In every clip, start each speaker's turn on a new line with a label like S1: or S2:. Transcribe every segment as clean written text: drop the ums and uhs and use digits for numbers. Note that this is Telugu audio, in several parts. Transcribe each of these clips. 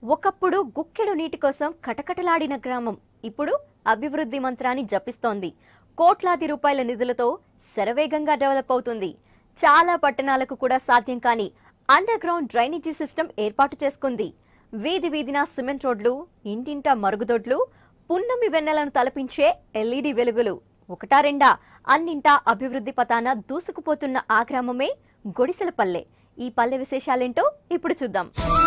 S1: ఒకప్పుడు గుక్కెడు నీటి కోసం కటకటలాడిన గ్రామం ఇప్పుడు అభివృద్ధి మంత్రాన్ని జపిస్తోంది. కోట్లాది రూపాయల నిధులతో శరవేగంగా డెవలప్ అవుతుంది. చాలా పట్టణాలకు కూడా సాధ్యం కాని అండర్ గ్రౌండ్ డ్రైనేజీ సిస్టమ్ ఏర్పాటు చేసుకుంది. వీధి వీధిన సిమెంట్ రోడ్లు, ఇంటింటా మరుగుదొడ్లు, పున్నమి వెన్నెలను తలపించే ఎల్ఈడి వెలుగులు. ఒకటా రెండా అన్నింటా అభివృద్ధి పతాన దూసుకుపోతున్న ఆ గ్రామమే గొడిసెలపల్లె. ఈ పల్లె విశేషాలేంటో ఇప్పుడు చూద్దాం.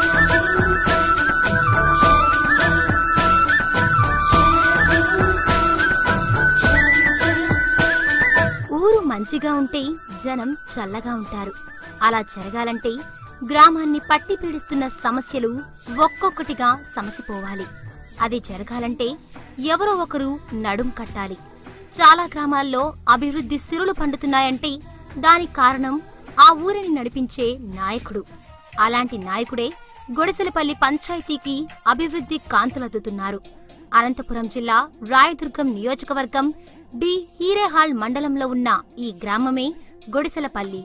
S2: ఊరు మంచిగా ఉంటే జనం చల్లగా ఉంటారు. అలా జరగాలంటే గ్రామాన్ని పట్టి పీడిస్తున్న సమస్యలు ఒక్కొక్కటిగా సమసిపోవాలి. అది జరగాలంటే ఎవరో ఒకరు నడుం కట్టాలి. చాలా గ్రామాల్లో అభివృద్ధి సిరులు పండుతున్నాయంటే దానికి కారణం ఆ ఊరిని నడిపించే నాయకుడు. అలాంటి నాయకుడే గొడిసెలపల్లి పంచాయతీకి అభివృద్ధి కాంతులద్దుతున్నారు. అనంతపురం జిల్లా రాయదుర్గం నియోజకవర్గం డి హీరేహాల్ మండలంలో ఉన్న ఈ గ్రామమే గొడిసెలపల్లి.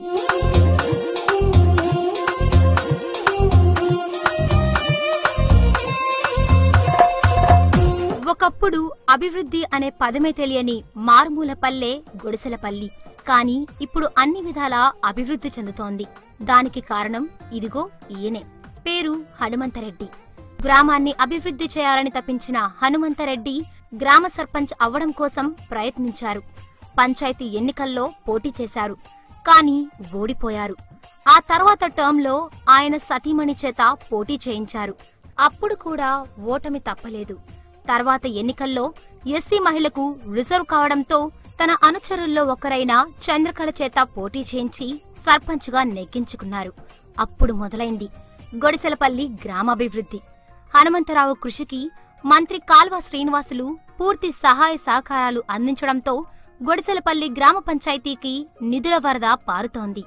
S2: ఒకప్పుడు అభివృద్ధి అనే పదమే తెలియని మారుమూల పల్లె గొడిసెలపల్లి. కానీ ఇప్పుడు అన్ని విధాలా అభివృద్ధి చెందుతోంది. దానికి కారణం ఇదిగో ఈయనే. పేరు హనుమంతరెడ్డి. గ్రామాన్ని అభివృద్ధి చేయాలని తప్పించిన హనుమంతరెడ్డి గ్రామ సర్పంచ్ అవ్వడం కోసం ప్రయత్నించారు. పంచాయతీ ఎన్నికల్లో పోటీ చేశారు. కానీ ఓడిపోయారు. ఆ తర్వాత టర్మ్లో ఆయన సతీమణి చేత పోటీ చేయించారు. అప్పుడు కూడా ఓటమి తప్పలేదు. తర్వాత ఎన్నికల్లో ఎస్సీ మహిళకు రిజర్వ్ కావడంతో తన అనుచరుల్లో ఒకరైన చంద్రకళ చేత పోటీ చేయించి సర్పంచ్గా నెగ్గించుకున్నారు. అప్పుడు మొదలైంది గొడిసెలపల్లి గ్రామాభివృద్ధి. హనుమంతరావు కృషికి మంత్రి కాల్వ శ్రీనివాసులు పూర్తి సహాయ సహకారాలు అందించడంతో గొడిసెలపల్లి గ్రామ పంచాయతీకి నిధుల వరద పారుతోంది.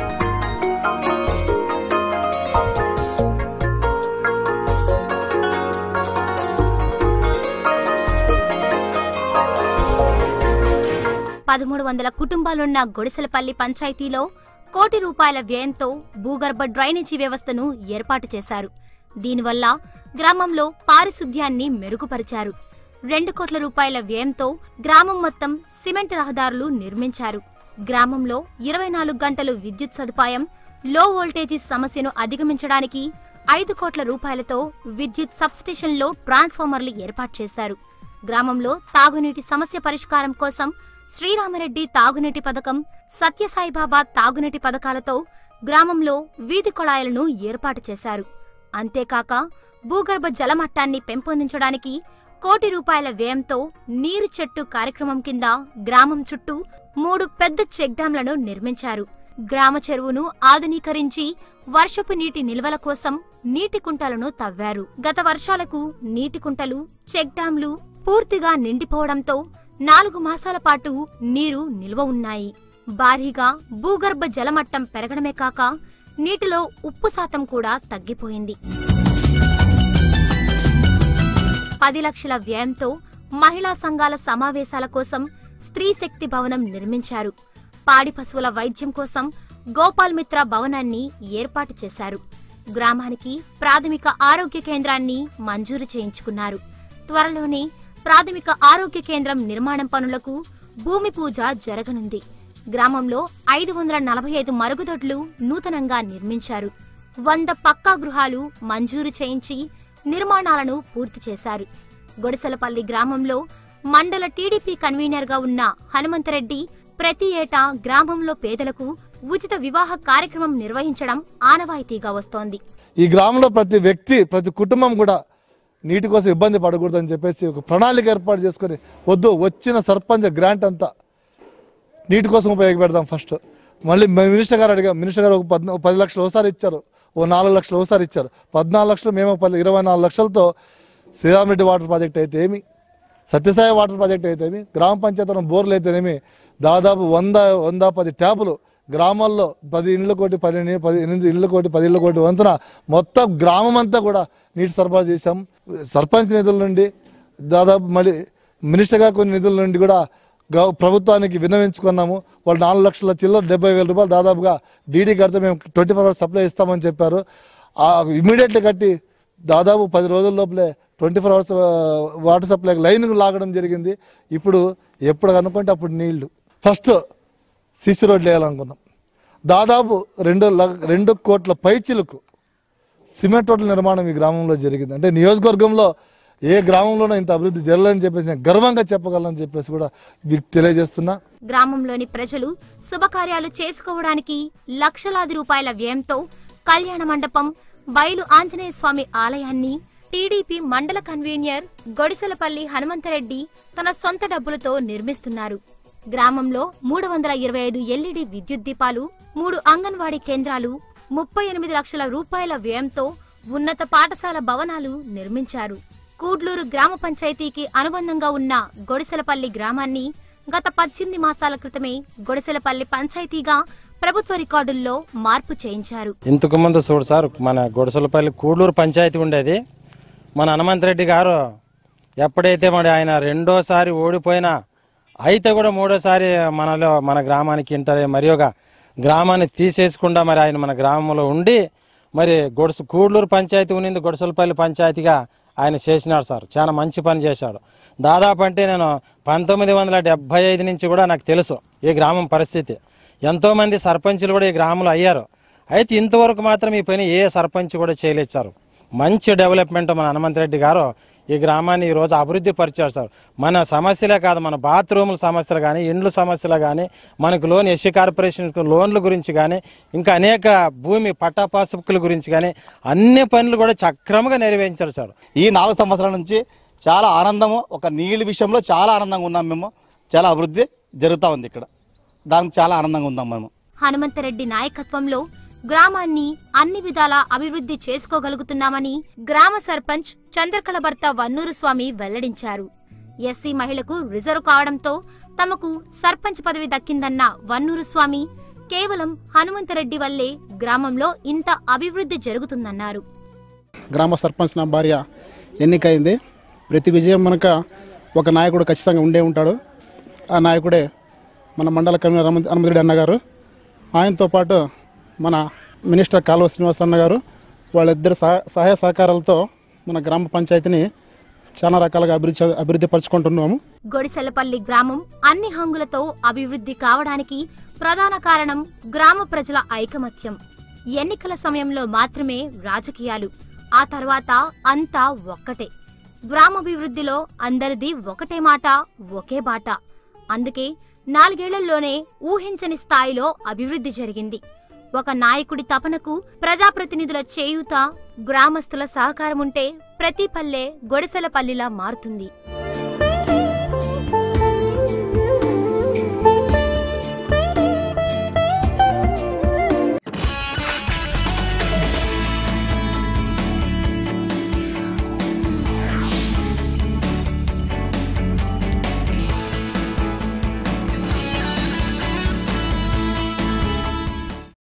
S2: $1,300 కుటుంబాలున్న గొడిసెలపల్లి పంచాయతీలో కోటి రూపాయల వ్యయంతో భూగర్భ డ్రైనేజీ వ్యవస్థను ఏర్పాటు చేశారు. దీనివల్ల గ్రామంలో పారిశుద్ధ్యాన్ని మెరుగుపరిచారు. 2 కోట్ల రూపాయల వ్యయంతో గ్రామం మొత్తం సిమెంట్ రహదారులు నిర్మించారు. గ్రామంలో 24 గంటలు విద్యుత్ సదుపాయం, లో వోల్టేజీ సమస్యను అధిగమించడానికి 5 కోట్ల రూపాయలతో విద్యుత్ సబ్స్టేషన్లో ట్రాన్స్ఫార్మర్లు ఏర్పాటు చేశారు. గ్రామంలో తాగునీటి సమస్య పరిష్కారం కోసం శ్రీరామరెడ్డి తాగునీటి పథకం, సత్యసాయిబాబా తాగునీటి పథకాలతో గ్రామంలో వీధి కొళాయిలను ఏర్పాటు చేశారు. అంతేకాక భూగర్భ జలమట్టాన్ని పెంపొందించడానికి కోటి రూపాయల వ్యయంతో నీరు చెట్టు కార్యక్రమం కింద గ్రామం చుట్టూ 3 పెద్ద చెక్ డ్యాంలను నిర్మించారు. గ్రామ చెరువును ఆధునీకరించి వర్షపు నీటి నిల్వల కోసం నీటి కుంటలను తవ్వారు. గత వర్షాలకు నీటి కుంటలు, చెక్ డ్యాంలు పూర్తిగా నిండిపోవడంతో 4 మాసాల పాటు నీరు నిల్వ ఉన్నాయి. భారీగా భూగర్భ జలమట్టం పెరగడమే కాక నీటిలో ఉప్పు శాతం కూడా తగ్గిపోయింది. 10 లక్షల వ్యయంతో మహిళా సంఘాల సమావేశాల కోసం స్త్రీ శక్తి భవనం నిర్మించారు. పాడి పశువుల వైద్యం కోసం గోపాల్ మిత్ర భవనాన్ని ఏర్పాటు చేశారు. గ్రామానికి ప్రాథమిక ఆరోగ్య కేంద్రాన్ని మంజూరు చేయించుకున్నారు. త్వరలోనే ప్రాథమిక ఆరోగ్య కేంద్రం నిర్మాణం పనులకు భూమి పూజ జరగనుంది. గ్రామంలో 545 మరుగుదొడ్లు నూతనంగా నిర్మించారు. 100 పక్కా గృహాలు మంజూరు చేయించి నిర్మాణాలను పూర్తి చేశారు. గొడిసెలపల్లి గ్రామంలో మండల టీడీపీ కన్వీనర్గా ఉన్న హనుమంతరెడ్డి ప్రతి ఏటా గ్రామంలో పేదలకు ఉచిత వివాహ కార్యక్రమం నిర్వహించడం ఆనవాయితీగా వస్తోంది.
S3: ఈ గ్రామంలో ప్రతి వ్యక్తి, ప్రతి కుటుంబం కూడా నీటి కోసం ఇబ్బంది పడకూడదని చెప్పేసి ఒక ప్రణాళిక ఏర్పాటు చేసుకొని వచ్చిన సర్పంచ్ గ్రాంట్ అంతా నీటి కోసం ఉపయోగపెడదాం ఫస్ట్. మళ్ళీ మినిస్టర్ గారు అడిగాం. మినిస్టర్ గారు ఒక 10 లక్షలు ఒకసారి ఇచ్చారు, 4 లక్షలు ఒకసారి ఇచ్చారు. 14 లక్షలు మేము 24 లక్షలతో శ్రీరామరెడ్డి వాటర్ ప్రాజెక్ట్ అయితే ఏమి, సత్యసాయి వాటర్ ప్రాజెక్ట్ అయితే ఏమి, గ్రామ పంచాయతీ బోర్లు అయితేనేమి దాదాపు 110 ట్యాపులు గ్రామాల్లో 10 ఇళ్ళ కోటి 8 ఇళ్ళ కోటి 10 ఇళ్ళ కోటి వంతున మొత్తం గ్రామం అంతా కూడా నీటి సరఫరా చేశాం. సర్పంచ్ నిధుల నుండి దాదాపు మళ్ళీ మినిస్టర్ గారు కొన్ని నిధుల నుండి కూడా ప్రభుత్వానికి విన్నవించుకున్నాము. వాళ్ళు 4 లక్షల చిల్లర 70,000 రూపాయలు దాదాపుగా డీడీ కడితే మేము 24 అవర్స్ సప్లై ఇస్తామని చెప్పారు. ఇమీడియట్లీ కట్టి దాదాపు 10 రోజుల లోపలే 24 అవర్స్ వాటర్ సప్లై లైన్ లాగడం జరిగింది. ఇప్పుడు ఎప్పుడు అనుకుంటే అప్పుడు నీళ్లు. ఫస్ట్ సిసి రోడ్లు వేయాలనుకున్నాం. దాదాపు 2 కోట్ల పైచిలకు సిమెంట్ రోడ్ల నిర్మాణం ఈ గ్రామంలో జరిగింది. అంటే నియోజకవర్గంలో ఏ గ్రామంలోనూ ఇంత అభివృద్ధి జరగాలని చెప్పేసి నేను గర్వంగా చెప్పగలను చెప్పేసి కూడా మీకు తెలియజేస్తున్నా.
S2: గ్రామంలోని ప్రజలు శుభకార్యాలు చేసుకోవడానికి లక్షలాది రూపాయల వ్యయంతో కళ్యాణ మండపం, బయలు ఆంజనేయ స్వామి ఆలయాన్ని టీడీపీ మండల కన్వీనర్ గొడిసెలపల్లి హనుమంతరెడ్డి తన సొంత డబ్బులతో నిర్మిస్తున్నారు. గ్రామంలో 325 ఎల్ఈడి విద్యుత్ దీపాలు, 3 అంగన్వాడీ కేంద్రాలు, 38 లక్షల రూపాయల వ్యయంతో ఉన్నత పాఠశాల భవనాలు నిర్మించారు. కూడ్లూరు గ్రామ పంచాయతీకి అనుబంధంగా ఉన్న గొడిసెలపల్లి గ్రామాన్ని గత 18 మాసాల క్రితమే గొడిసెలపల్లి పంచాయతీగా ప్రభుత్వ రికార్డుల్లో మార్పు చేయించారు.
S4: ఇంతకు ముందు చూడు సార్, మన గొడిసెలపల్లి కూడ్లూరు పంచాయతీ ఉండేది. మన హనుమంతరెడ్డి గారు ఎప్పుడైతే మరి ఆయన రెండోసారి ఓడిపోయినా అయితే కూడా మూడోసారి మన గ్రామానికి మరి ఒక గ్రామాన్ని తీసేసుకుండా మరి ఆయన మన గ్రామంలో ఉండి మరి కూడ్లూరు పంచాయతీ ఉన్నింది గొడిసెలపల్లి పంచాయతీగా ఆయన చేసినాడు సార్. చాలా మంచి పని చేశాడు. దాదాపు అంటే నేను 1975 నుంచి కూడా నాకు తెలుసు ఈ గ్రామం పరిస్థితి. ఎంతోమంది సర్పంచులు కూడా ఈ గ్రామంలో అయ్యారు. అయితే ఇంతవరకు మాత్రం ఈ పని ఏ సర్పంచ్ కూడా చేయలేదు సార్. మంచి డెవలప్మెంట్ మన హనుమంతరెడ్డి గారు ఈ గ్రామాన్ని ఈరోజు అభివృద్ధి పరిచారు సార్. మన సమస్యలే కాదు, మన బాత్రూముల సమస్యలు కానీ, ఇండ్ల సమస్యలు కానీ, మనకు లోన్ ఎస్సీ కార్పొరేషన్ లోన్ల గురించి కానీ, ఇంకా అనేక భూమి పట్టాపాసుకుల గురించి కానీ అన్ని పనులు కూడా సక్రమంగా నెరవేర్చారు సార్.
S5: ఈ 4 సంవత్సరాల నుంచి చాలా ఆనందము, ఒక నీళ్ళ విషయంలో చాలా ఆనందంగా ఉన్నాం మేము. చాలా అభివృద్ధి జరుగుతూ ఉంది ఇక్కడ, దానికి చాలా ఆనందంగా ఉన్నాం మేము.
S2: హనుమంతరెడ్డి నాయకత్వంలో గ్రామాన్ని అన్ని విధాలా అభివృద్ధి చేసుకోగలుగుతున్నామని గ్రామ సర్పంచ్ చంద్రకళ భర్త వన్నూరు స్వామి వెల్లడించారు. ఎస్సీ మహిళకు రిజర్వ్ కావడంతో తమకు సర్పంచ్ పదవి దక్కిందన్న వన్నూరు స్వామి కేవలం హనుమంతరెడ్డి వల్లే గ్రామంలో ఇంత అభివృద్ధి జరుగుతుందన్నారు.
S6: గ్రామ సర్పంచ్ నా భార్య ఎన్నికైంది. ప్రతి విజయం మనక ఒక నాయకుడు ఖచ్చితంగా ఉండే ఉంటాడు. ఆ నాయకుడే మన మండల కన్వీనర్ హనుమంతరెడ్డి అన్నగారు. ఆయనతో పాటు మన మినిస్టర్ కాలువ శ్రీనివాసరావు గారు, వాళ్ళిద్దరు సహాయ సహకారాలతో మన గ్రామ పంచాయతీని చాలా రకాలుగా అభివృద్ధి పరుచుకుంటున్నాము.
S2: గొడిసెలపల్లి గ్రామం అన్ని హంగులతో అభివృద్ధి కావడానికి ప్రధాన కారణం గ్రామ ప్రజల ఐకమత్యం. ఎన్నికల సమయంలో మాత్రమే రాజకీయాలు, ఆ తర్వాత అంతా ఒక్కటే. గ్రామాభివృద్ధిలో అందరిది ఒకటే మాట, ఒకే బాట. అందుకే 4 ఏళ్లలోనే ఊహించని స్థాయిలో అభివృద్ధి జరిగింది. ఒక నాయకుడి తపనకు ప్రజాప్రతినిధుల చేయూత, గ్రామస్తుల సహకారముంటే ప్రతి పల్లె గొడిసెలపల్లిలా మారుతుంది.